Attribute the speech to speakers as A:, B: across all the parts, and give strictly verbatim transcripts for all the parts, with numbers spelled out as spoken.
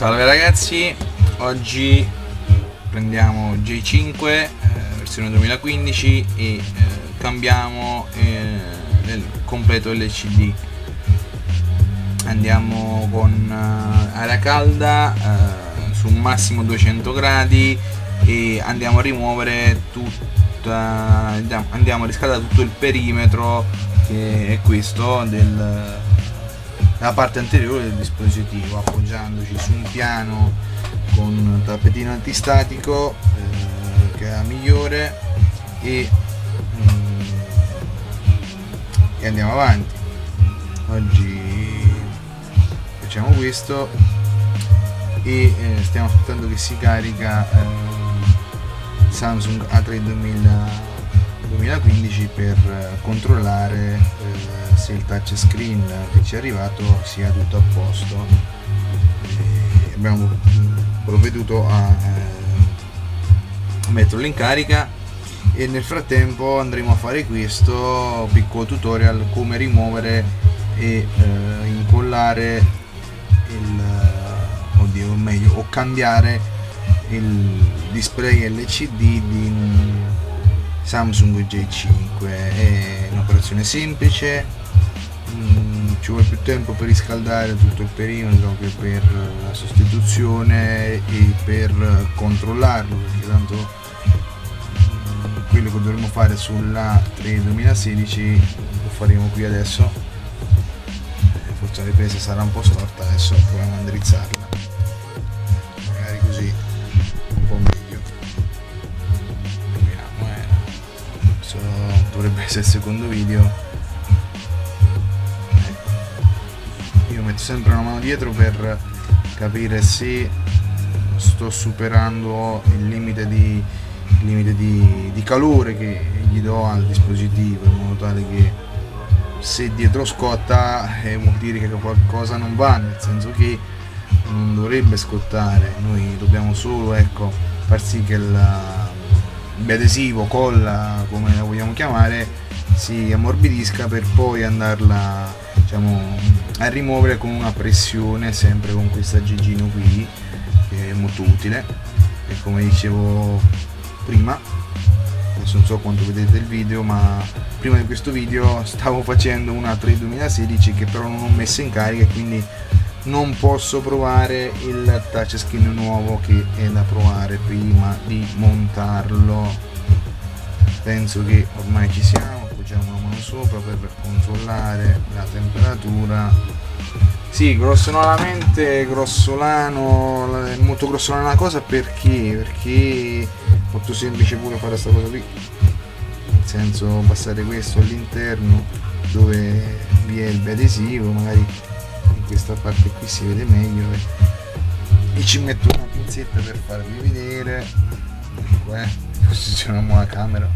A: Salve ragazzi, oggi prendiamo J cinque eh, versione duemilaquindici e eh, cambiamo eh, il completo L C D. Andiamo con eh, aria calda eh, su un massimo duecento gradi e andiamo a rimuovere tutta, andiamo a riscaldare tutto il perimetro, che è questo del la parte anteriore del dispositivo, appoggiandoci su un piano con un tappetino antistatico eh, che è la migliore e, mm, e andiamo avanti. Oggi facciamo questo e eh, stiamo aspettando che si carica eh, Samsung A tre duemilaquindici per eh, controllare eh, se il touchscreen che ci è arrivato sia tutto a posto. E abbiamo provveduto a eh, metterlo in carica e nel frattempo andremo a fare questo piccolo tutorial come rimuovere e eh, incollare il oddio meglio o cambiare il display L C D di Samsung J cinque. È un'operazione semplice, mm, ci vuole più tempo per riscaldare tutto il perimetro che per la sostituzione e per controllarlo, perché tanto mm, quello che dovremo fare sulla tre duemilasedici lo faremo qui adesso. Forse la ripresa sarà un po' storta, adesso proviamo a indirizzarla, magari così un po' meglio. Vediamo, eh. Questo dovrebbe essere il secondo video. Io metto sempre una mano dietro per capire se sto superando il limite di, il limite di, di calore che gli do al dispositivo, in modo tale che se dietro scotta eh, vuol dire che qualcosa non va, nel senso che non dovrebbe scottare. Noi dobbiamo solo ecco far sì che il biadesivo, colla, come la vogliamo chiamare, si ammorbidisca per poi andarla, diciamo, a rimuovere con una pressione, sempre con questo aggeggino qui che è molto utile. E come dicevo prima, adesso non so quanto vedete il video, ma prima di questo video stavo facendo una tre duemilasedici che però non ho messo in carica e quindi non posso provare il touchscreen nuovo che è da provare prima di montarlo. Penso che ormai ci siamo, appoggiamo una mano sopra per controllare la temperatura. Sì, grossolanamente, grossolano, è molto grossolana la cosa, perché? Perché è molto semplice pure fare questa cosa qui, nel senso passare questo all'interno dove vi è il biadesivo, magari in questa parte qui si vede meglio e, e ci metto una pinzetta per farvi vedere. Ecco, eh, posizioniamo la camera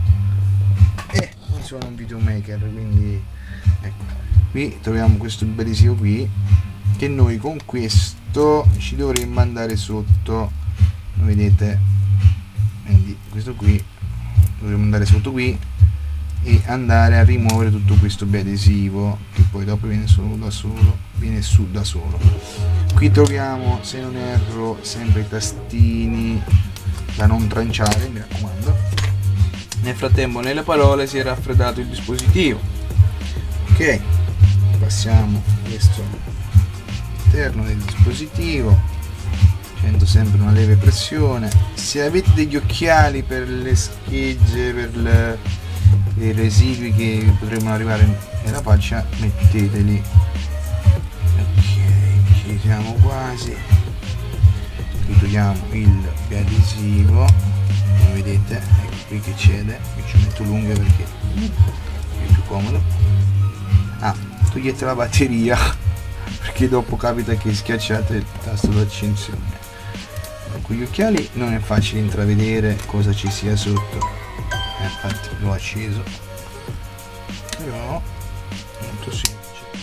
A: e non sono un videomaker, quindi ecco, qui troviamo questo biadesivo qui che noi con questo ci dovremmo andare sotto, vedete, quindi questo qui dovremmo andare sotto qui e andare a rimuovere tutto questo biadesivo che poi dopo viene solo da solo viene su da solo. Qui troviamo, se non erro, sempre i tastini da non tranciare, mi raccomando. Nel frattempo nelle parole si è raffreddato il dispositivo. Ok, passiamo questo all'interno del dispositivo, facendo sempre una lieve pressione. Se avete degli occhiali per le schegge, per le, i residui che potrebbero arrivare nella faccia, metteteli. Ok, ci siamo quasi. Qui togliamo il biadesivo, come vedete, ecco qui che cede. Io ci metto lunghe perché è più comodo. Ah, togliete la batteria perché dopo capita che schiacciate il tasto d'accensione. Con gli occhiali non è facile intravedere cosa ci sia sotto, eh, infatti l'ho acceso, però è molto semplice.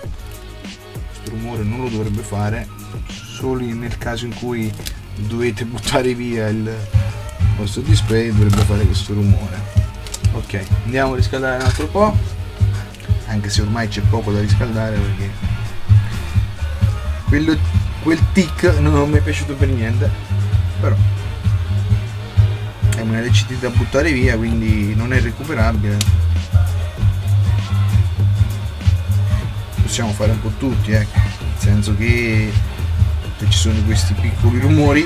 A: Questo rumore non lo dovrebbe fare, solo nel caso in cui dovete buttare via il vostro display dovrebbe fare questo rumore. Ok, andiamo a riscaldare un altro po', anche se ormai c'è poco da riscaldare, perché quello quel tic non mi è piaciuto per niente, però è una L C D da buttare via, quindi non è recuperabile. Possiamo fare un po' tutti, ecco, nel senso che se ci sono questi piccoli rumori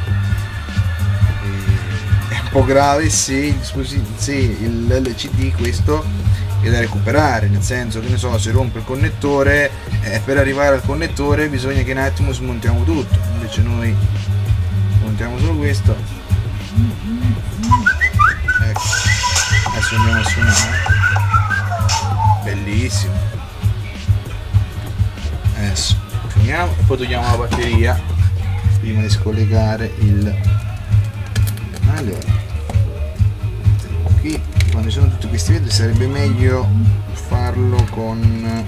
A: è un po' grave se il dispositivo, se l'L C D questo è da recuperare, nel senso che ne so, se rompe il connettore, eh, per arrivare al connettore bisogna che un attimo smontiamo tutto, invece noi smontiamo solo questo. Ecco, adesso andiamo a suonare, bellissimo. Adesso finiamo e poi togliamo la batteria prima di scollegare il, allora qui quando ci sono tutti questi vetri sarebbe meglio farlo con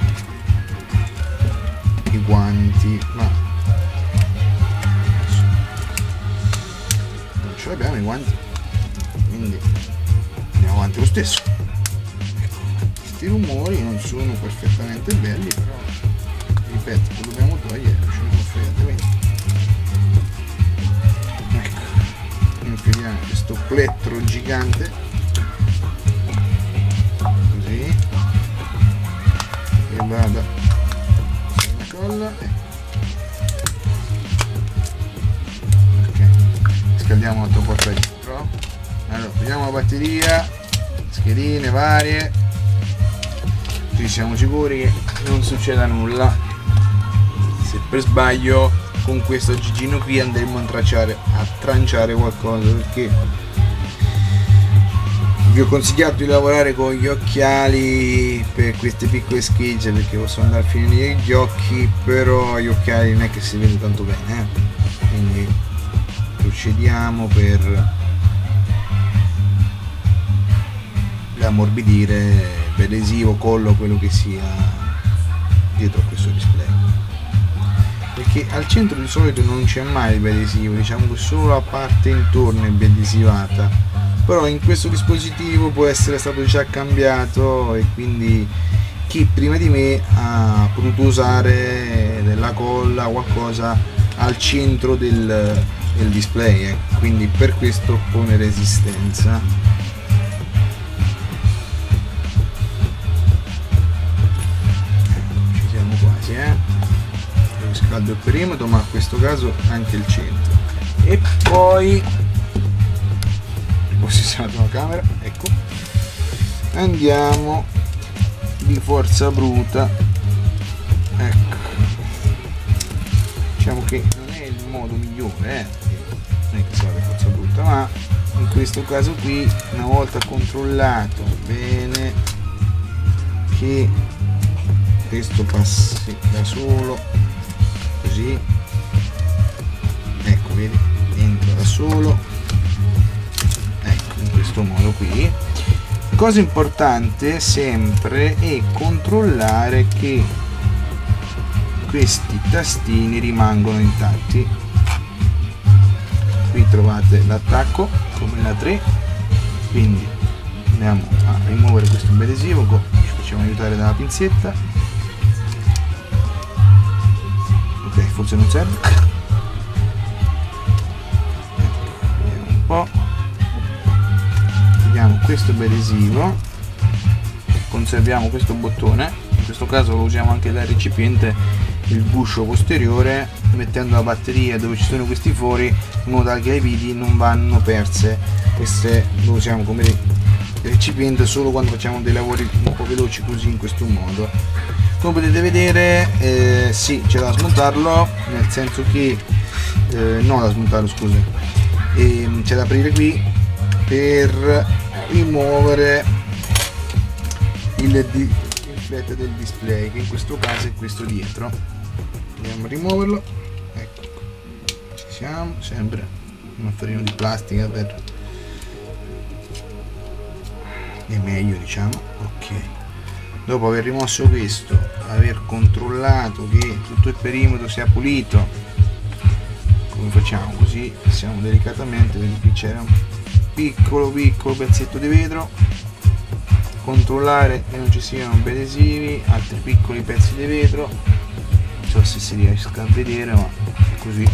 A: i guanti, ma non ce l'abbiamo i guanti, quindi andiamo avanti lo stesso. Ecco, questi rumori non sono perfettamente belli, però ripeto, lo dobbiamo togliere, ce ne frega, quindi ecco, infiliamo questo plettro gigante così e vada sulla colla e ok, scaldiamo l'altro porta dietro. Allora togliamo la batteria, schedine varie, così siamo sicuri che non succeda nulla. Se per sbaglio con questo gigino qui andremo a tranciare, a tranciare qualcosa, perché vi ho consigliato di lavorare con gli occhiali per queste piccole schegge, perché possono andare a finire gli occhi, però gli occhiali non è che si vede tanto bene, eh? Quindi procediamo per ammorbidire l'adesivo, collo, quello che sia dietro a questo display, perché al centro di solito non c'è mai il biadesivo, diciamo che solo la parte intorno è biadesivata, però in questo dispositivo può essere stato già cambiato e quindi chi prima di me ha potuto usare della colla o qualcosa al centro del, del display, eh. Quindi per questo pone resistenza. Eh? Scaldo il perimetro, ma in questo caso anche il centro, e poi ho sistemato la camera, ecco, andiamo di forza bruta, ecco, diciamo che non è il modo migliore, eh? Non è che sia di forza bruta, ma in questo caso qui, una volta controllato bene che questo passi da solo, così, ecco, vedi, entra da solo, ecco, in questo modo qui. Cosa importante sempre è controllare che questi tastini rimangono intatti. Qui trovate l'attacco come la tre, quindi andiamo a rimuovere questo adesivo, ci facciamo aiutare dalla pinzetta. Ok, forse non serve, vediamo un po', vediamo questo adesivo, conserviamo questo bottone, in questo caso lo usiamo anche da recipiente il guscio posteriore, mettendo la batteria dove ci sono questi fori, in modo che i viti non vanno perse. Queste lo usiamo come recipiente solo quando facciamo dei lavori un po' veloci, così, in questo modo. Come potete vedere, eh, sì, c'è da smontarlo, nel senso che eh, no, da smontarlo, scusa, e c'è da aprire qui per rimuovere il, il flat del display, che in questo caso è questo dietro. Andiamo a rimuoverlo, ecco, ci siamo, sempre un affarino di plastica per è meglio, diciamo. Ok, dopo aver rimosso questo, aver controllato che tutto il perimetro sia pulito, come facciamo? Così passiamo delicatamente, vedi qui c'era un piccolo piccolo pezzetto di vetro, controllare che non ci siano adesivi, altri piccoli pezzi di vetro, non so se si riesca a vedere, ma così.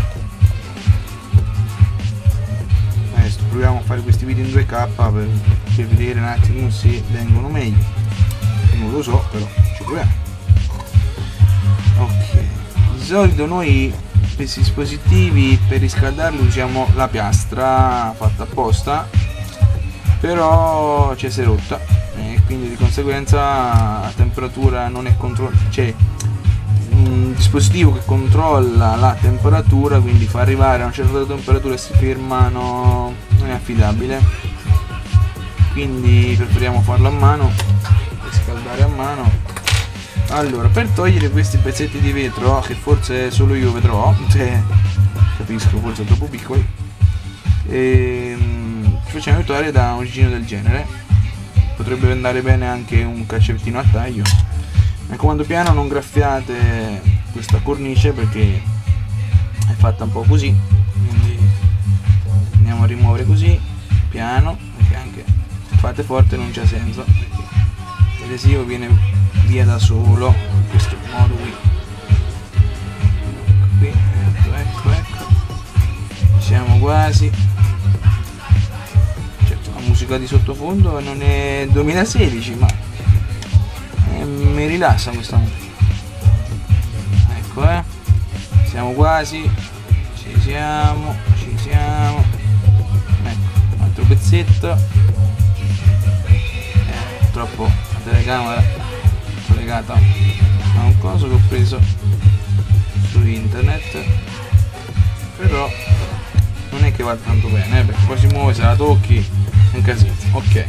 A: Adesso proviamo a fare questi video in due K per, per vedere un attimo se vengono meglio. Non lo so, però ci proviamo. Ok, di solito noi questi dispositivi per riscaldarli usiamo la piastra fatta apposta, però ci si è rotta e quindi di conseguenza la temperatura non è controllata, cioè un dispositivo che controlla la temperatura, quindi fa arrivare a una certa temperatura e si ferma, no, non è affidabile, quindi preferiamo farlo a mano, riscaldare a mano. Allora, per togliere questi pezzetti di vetro, che forse solo io vedrò, cioè, capisco, forse sono troppo piccoli, e, ci facciamo aiutare da un gigino del genere. Potrebbe andare bene anche un cacciavitino a taglio. Mi raccomando, piano, non graffiate questa cornice perché è fatta un po' così, quindi andiamo a rimuovere così, piano, perché anche se fate forte non c'è senso, perché l'adesivo viene via da solo in questo modo qui. Ecco qui, ecco, ecco, ecco. Siamo quasi. Certo, la musica di sottofondo non è duemilasedici, ma eh, mi rilassa questa musica. Ecco, eh. Siamo quasi. Ci siamo, ci siamo. Ecco, un altro pezzetto. Eh, purtroppo la telecamera collegata a un coso che ho preso su internet, però non è che va tanto bene, eh, perché poi si muove, se la tocchi è un casino. Ok,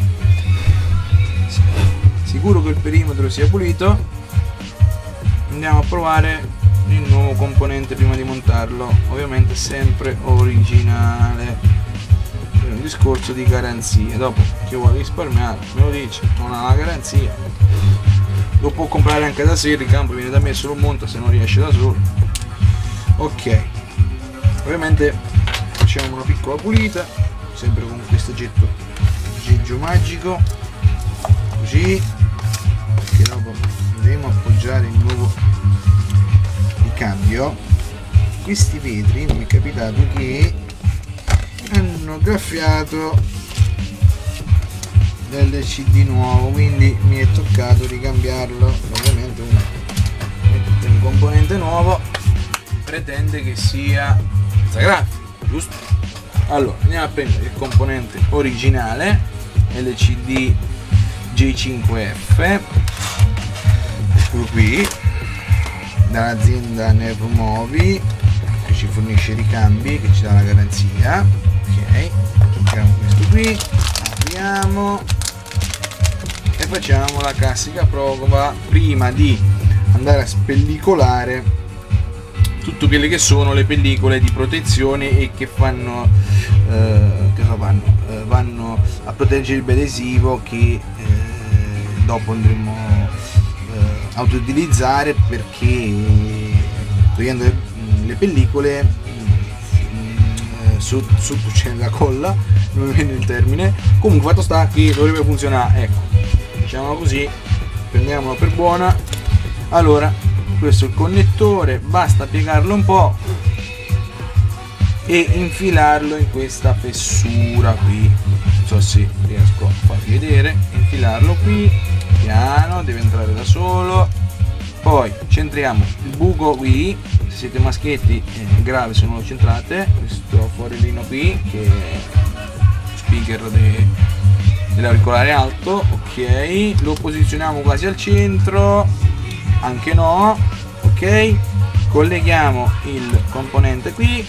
A: sicuro che il perimetro sia pulito, andiamo a provare il nuovo componente prima di montarlo, ovviamente sempre originale, per un discorso di garanzia. Dopo chi vuole risparmiare me lo dice, non ha la garanzia, lo può comprare anche da sé, il ricambio viene da me, se lo monta se non riesce da solo. Ok, ovviamente facciamo una piccola pulita, sempre con questo getto geggio magico, così, che dopo andremo a appoggiare il nuovo ricambio. Questi vetri mi è capitato che hanno graffiato l'L C D nuovo, quindi mi è toccato ricambiarlo. Ovviamente uno mette un componente nuovo, pretende che sia senza grafica, giusto? Allora andiamo a prendere il componente originale L C D J cinque F, eccolo qui, dall'azienda Nervomovi, che ci fornisce i ricambi, che ci dà la garanzia. Ok, mettiamo questo qui, apriamo e facciamo la classica prova prima di andare a spellicolare tutte quelle che sono le pellicole di protezione e che fanno eh, che fanno eh, vanno a proteggere il adesivo che eh, dopo andremo eh, a utilizzare, perché togliendo le, le pellicole eh, sotto, sotto c'è la colla, non mi viene il termine, comunque fatto sta che dovrebbe funzionare. Ecco, diciamo così, prendiamola per buona. Allora, questo è il connettore, basta piegarlo un po' e infilarlo in questa fessura qui, non so se riesco a farvi vedere, infilarlo qui, piano, deve entrare da solo, poi centriamo il buco qui, se siete maschietti è grave se non lo centrate, questo fuorilino qui che è speaker de, dell'auricolare alto. Ok, lo posizioniamo quasi al centro, anche no. Ok, colleghiamo il componente qui.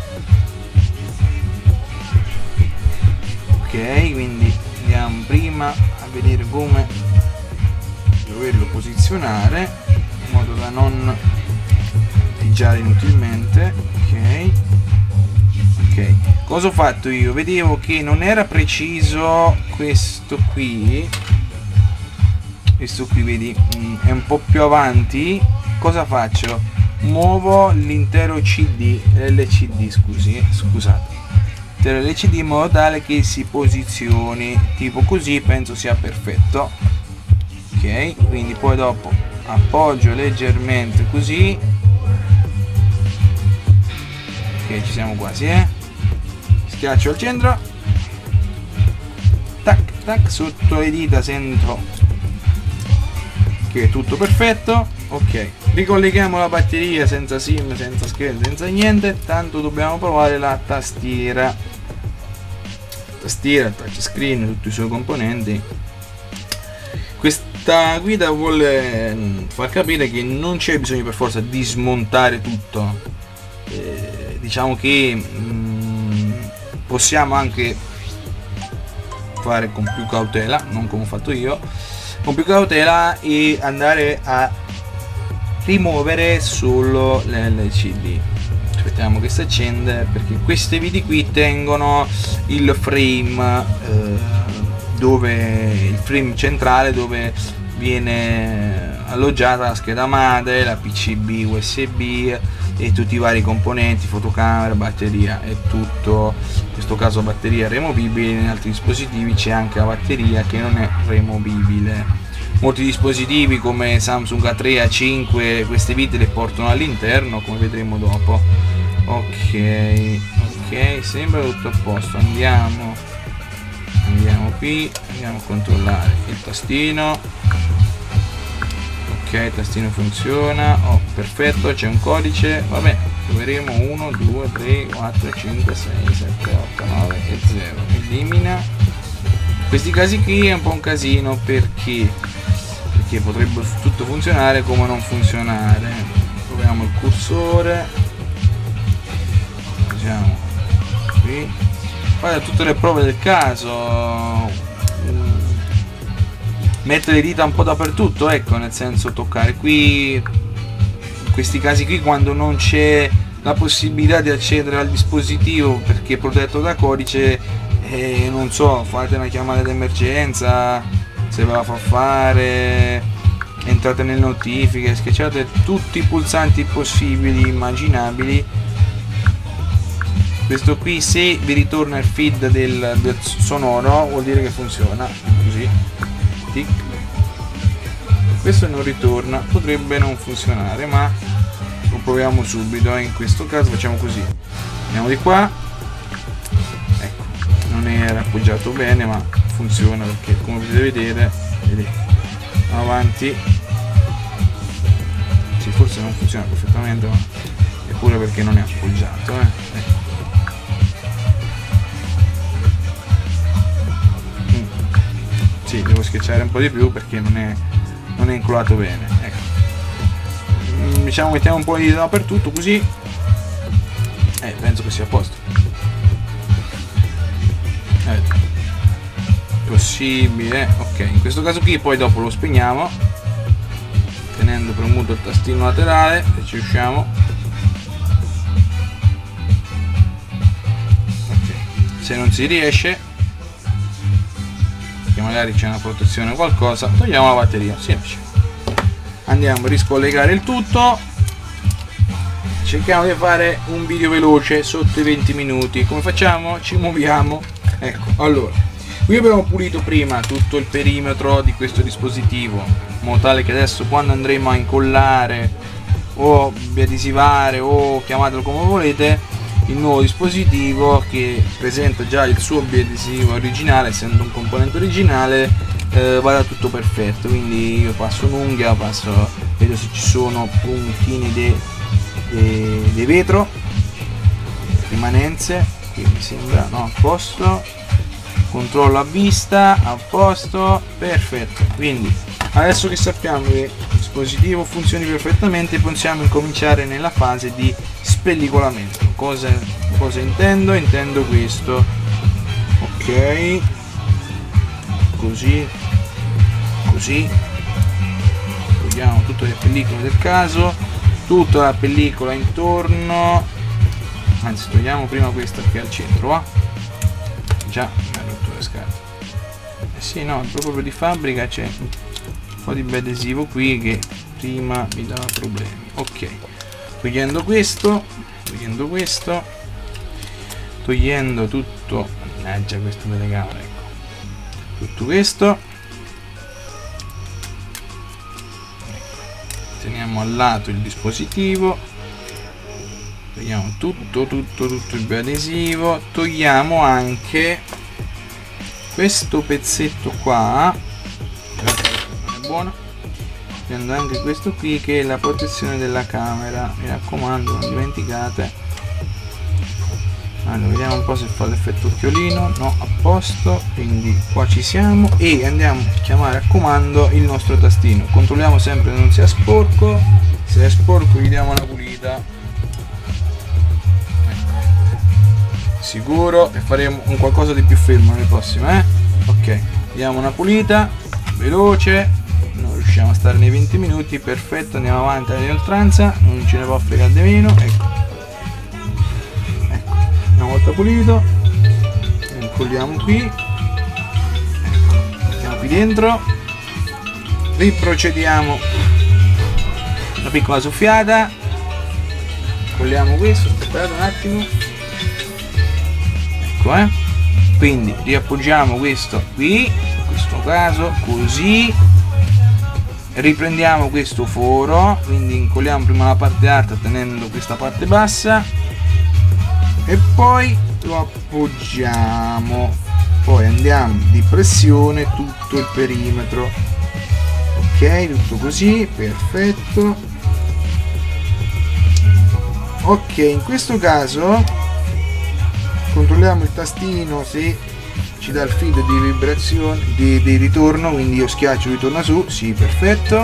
A: Ok, quindi andiamo prima a vedere come doverlo posizionare in modo da non pigiare inutilmente. Ok, ok, cosa ho fatto io? Vedevo che non era preciso questo qui, questo qui vedi è un po' più avanti. Cosa faccio? Muovo l'intero C D, L C D scusi, scusate, l'L C D in modo tale che si posizioni tipo così, penso sia perfetto. Ok, quindi poi dopo appoggio leggermente così, Ok, ci siamo quasi, eh. Schiaccio al centro, tac tac, sotto le dita sento che è tutto perfetto. Ok, ricolleghiamo la batteria senza sim, senza schermo, senza niente, tanto dobbiamo provare la tastiera. Tastiera, touchscreen, tutti i suoi componenti. Questa guida vuole far capire che non c'è bisogno per forza di smontare tutto. Eh, diciamo che mh, possiamo anche fare con più cautela, non come ho fatto io, con più cautela, e andare a rimuovere solo l'L C D. Aspettiamo che si accende, perché queste viti qui tengono il frame, eh, dove il frame centrale dove viene alloggiata la scheda madre, la P C B U S B e tutti i vari componenti, fotocamera, batteria. È tutto, in questo caso batteria removibile. In altri dispositivi c'è anche la batteria che non è removibile. Molti dispositivi come Samsung A tre, A cinque queste viti le portano all'interno, come vedremo dopo. Ok, ok, sembra tutto a posto. Andiamo andiamo qui, andiamo a controllare il tastino. Ok, il tastino funziona. Oh, perfetto, c'è un codice. Vabbè, troveremo uno, due, tre, quattro, cinque, sei, sette, otto, nove e zero. Elimina. In questi casi qui è un po' un casino, perché perché potrebbe tutto funzionare come non funzionare. Proviamo il cursore, usiamo qui, fare tutte le prove del caso, mettere le dita un po' dappertutto, ecco, nel senso toccare qui, in questi casi qui quando non c'è la possibilità di accedere al dispositivo perché è protetto da codice, e non so, fate una chiamata d'emergenza, se ve la fa fare, entrate nelle notifiche, schiacciate tutti i pulsanti possibili, immaginabili. Questo qui, se vi ritorna il feed del, del sonoro, vuol dire che funziona. Così, tic. Questo non ritorna, potrebbe non funzionare, ma lo proviamo subito. In questo caso facciamo così, andiamo di qua, ecco, non era appoggiato bene ma funziona, perché come potete vedere, vedete, avanti, sì, forse non funziona perfettamente, ma è pure perché non è appoggiato, eh. Ecco. Mm. Sì, devo schiacciare un po' di più perché non è, non è incollato bene, ecco. Mm, diciamo, mettiamo un po' di dappertutto così, eh, penso che sia a posto. Eh. Possibile, ok, in questo caso qui poi dopo lo spegniamo tenendo premuto il tastino laterale, se ci riusciamo. Ok, se non si riesce, che magari c'è una protezione o qualcosa, togliamo la batteria, semplice. Andiamo a riscollegare il tutto, cerchiamo di fare un video veloce sotto i venti minuti. Come facciamo? Ci muoviamo, ecco. Allora, qui abbiamo pulito prima tutto il perimetro di questo dispositivo, in modo tale che adesso quando andremo a incollare o biadesivare o chiamatelo come volete il nuovo dispositivo, che presenta già il suo biadesivo originale, essendo un componente originale, eh, vada tutto perfetto. Quindi io passo un'unghia, passo, vedo se ci sono puntini di de, de vetro, rimanenze, qui mi sembra no, a posto. Controllo a vista, a posto, perfetto. Quindi adesso che sappiamo che il dispositivo funzioni perfettamente, possiamo incominciare nella fase di spellicolamento. Cosa, cosa intendo? Intendo questo. Ok, così, così. Togliamo tutte le pellicole del caso, tutta la pellicola intorno. Anzi, togliamo prima questa che è al centro, va? Già, mi ha rotto le scatole. Eh sì, no, proprio di fabbrica c'è un po' di adesivo qui che prima mi dava problemi. Ok, togliendo questo, togliendo questo, togliendo tutto, mannaggia questo telecamera, ecco, tutto questo, ecco. Teniamo al lato il dispositivo, togliamo tutto tutto tutto il biadesivo, togliamo anche questo pezzetto qua, non è buono, prendo anche questo qui che è la protezione della camera, mi raccomando non dimenticate. Allora vediamo un po' se fa l'effetto occhiolino, no, a posto, quindi qua ci siamo e andiamo a chiamare a comando il nostro tastino, controlliamo sempre che non sia sporco, se è sporco gli diamo una pulita, ecco. Sicuro, e faremo un qualcosa di più fermo nelle prossime, eh? Ok, diamo una pulita veloce, non riusciamo a stare nei venti minuti, perfetto, andiamo avanti alla oltranza, non ce ne può fregare di meno, ecco. Una volta pulito, incolliamo qui, ecco, mettiamo qui dentro, riprocediamo una piccola soffiata, colliamo questo, aspettate un attimo, ecco, eh, quindi riappoggiamo questo qui, in questo caso così, riprendiamo questo foro, quindi incolliamo prima la parte alta tenendo questa parte bassa e poi lo appoggiamo, poi andiamo di pressione tutto il perimetro, ok, tutto così, perfetto. Ok, in questo caso controlliamo il tastino se ci dà il feed di vibrazione di, di ritorno, quindi io schiaccio ritorna su, sì, perfetto,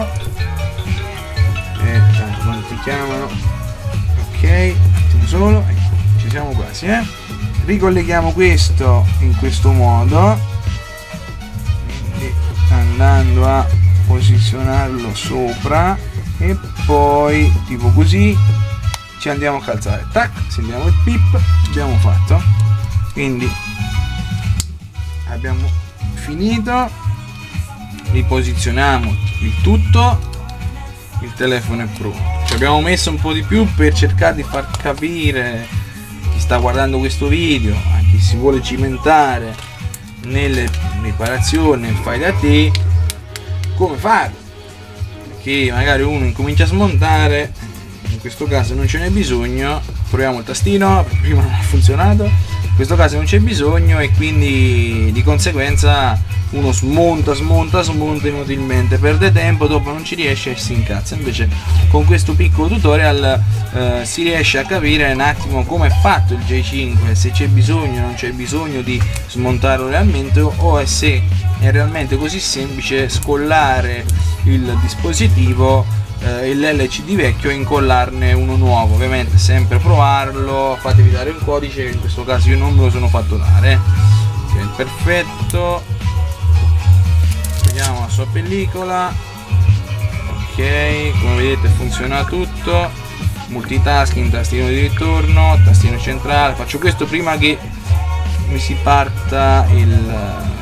A: e tanto quanti chiamano, ok, attimo solo, ecco. Ci siamo quasi, eh? Ricolleghiamo questo in questo modo, quindi andando a posizionarlo sopra e poi tipo così ci andiamo a calzare, tac, sentiamo il pip, abbiamo fatto, quindi abbiamo finito, riposizioniamo il tutto, il telefono è pronto, ci abbiamo messo un po' di più per cercare di far capire sta guardando questo video, a chi si vuole cimentare nelle riparazioni fai da te, come farlo, perché magari uno incomincia a smontare, in questo caso non ce n'è bisogno, proviamo il tastino, prima non ha funzionato, in questo caso non c'è bisogno e quindi di conseguenza uno smonta, smonta, smonta inutilmente, perde tempo, dopo non ci riesce e si incazza. Invece con questo piccolo tutorial eh, si riesce a capire un attimo come è fatto il J cinque, se c'è bisogno o non c'è bisogno di smontarlo realmente o se è realmente così semplice scollare il dispositivo, eh, l'L C D vecchio e incollarne uno nuovo. Ovviamente sempre provarlo, fatevi dare un codice, in questo caso io non me lo sono fatto dare. Okay, perfetto. Vediamo la sua pellicola, ok, come vedete funziona tutto, multitasking, tastino di ritorno, tastino centrale, faccio questo prima che mi si parta il,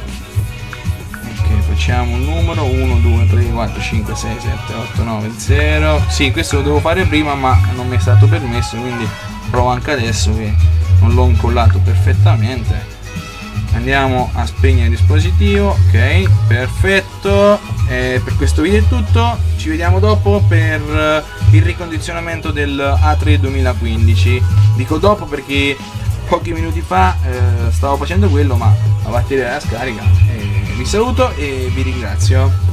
A: ok, facciamo un numero uno, due, tre, quattro, cinque, sei, sette, otto, nove, zero, sì, questo lo devo fare prima ma non mi è stato permesso, quindi provo anche adesso che non l'ho incollato perfettamente. Andiamo a spegnere il dispositivo, ok, perfetto, e per questo video è tutto, ci vediamo dopo per il ricondizionamento del A tre duemilaquindici, dico dopo perché pochi minuti fa eh, stavo facendo quello ma la batteria era scarica, e vi saluto e vi ringrazio.